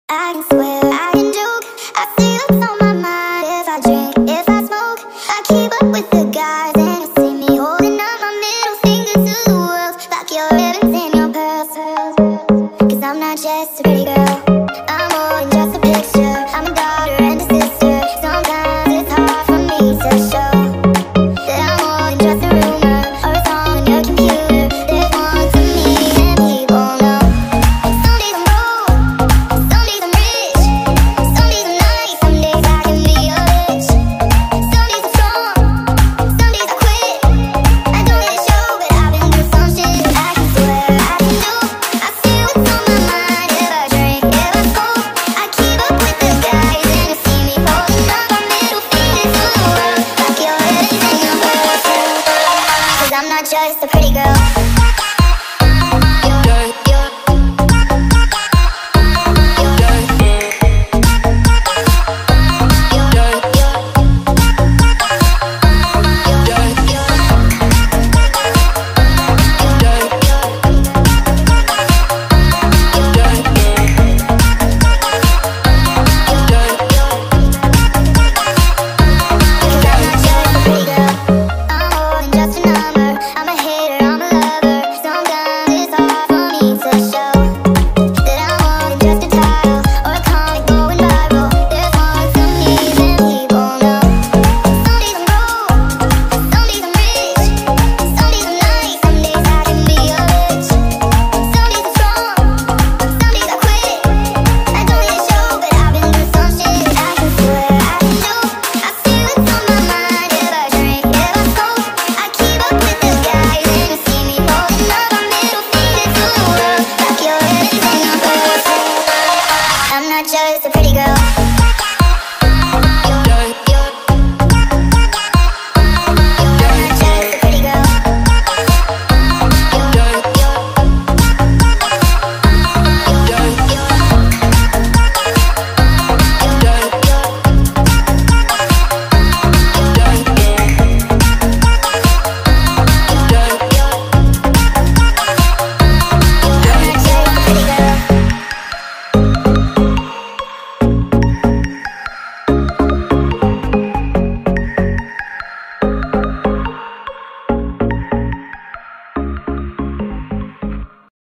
I can swear, I can joke. I see what's on my mind. If I drink, if I smoke, I keep up with the guys, and you see me holding up my middle finger to the world. Like your ribbons and your pearls. 'Cause I'm not just a pretty girl, I'm more than just a picture. I'm a daughter and a sister. Sometimes it's hard for me to show that I'm more than just a rumor or a song on your computer. There's more to me than people know. Some days I'm broke, some days I'm rich, some days I'm nice, some days I can be a bitch. Some days I'm strong, some days I quit. I don't really show, but I've been through some shit. I can swear, I can joke. I see what's on my mind. If I drink, if I smoke, I keep up with the guys, and you see me holding up my middle finger to the world. Like your ribbons and your pearls. 'Cause I'm not just a pretty girl. Just a pretty girl.